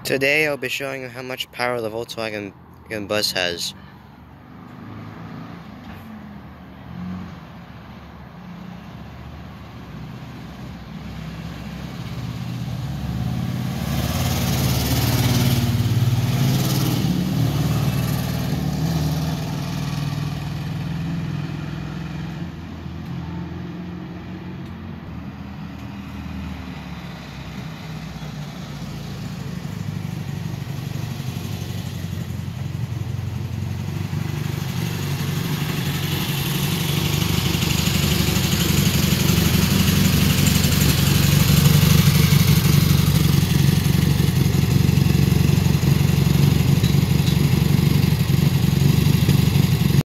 Today I'll be showing you how much power the Volkswagen bus has.